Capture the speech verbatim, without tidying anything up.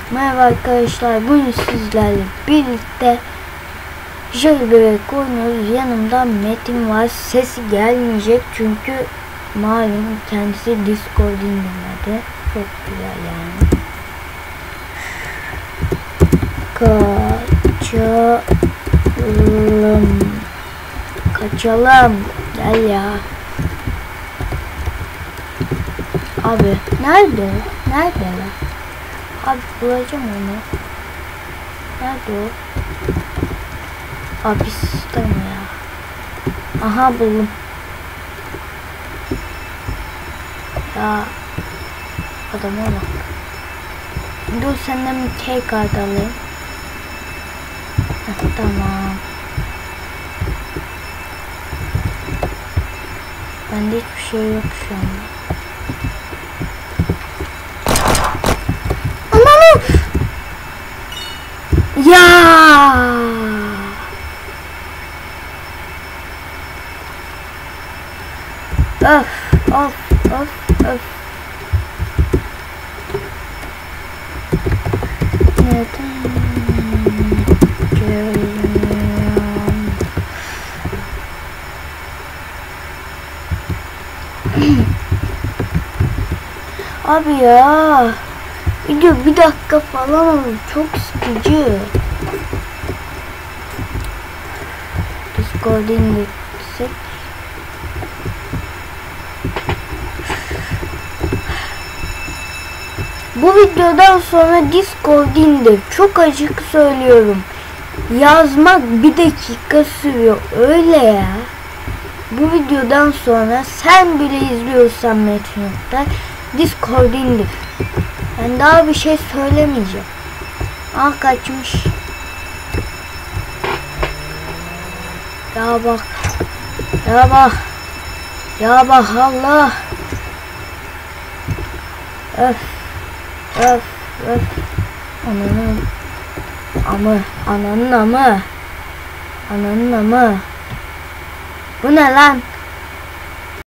Merhaba arkadaşlar, bugün sizlerle birlikte Jailbreak oynuyoruz. Yanımda Metin var. Sesi gelmeyecek çünkü malum kendisi Discord indirmedi. Çok güzel yani. Kaçalım. Kaçalım. Gel ya. Abi nerede? Nerede lan? Abi bulacağım onu. Nerede o? Abi sistem ya. Aha buldum. Ya adama bak. Dur senden bir key kart alayım. Heh, tamam. Bende hiçbir şey yok şu anda. Ya öf öf öf öf. Neden geliyorum? Abi ya video bir dakika falan oldu, çok sıkıcı. Discord'a indirsek. Bu videodan sonra Discord'a indir. Çok açık söylüyorum. Yazmak bir dakika sürüyor. Öyle ya. Bu videodan sonra sen bile izliyorsan Metin Oktay, Discord'a indir. Ben daha bir şey söylemeyeceğim. Ah kaçmış. Ya bak. Ya bak. Ya bak Allah. Öf. Öf. Öf. Ananın. Amı. Ananın amı. Ananın amı. Bu ne lan?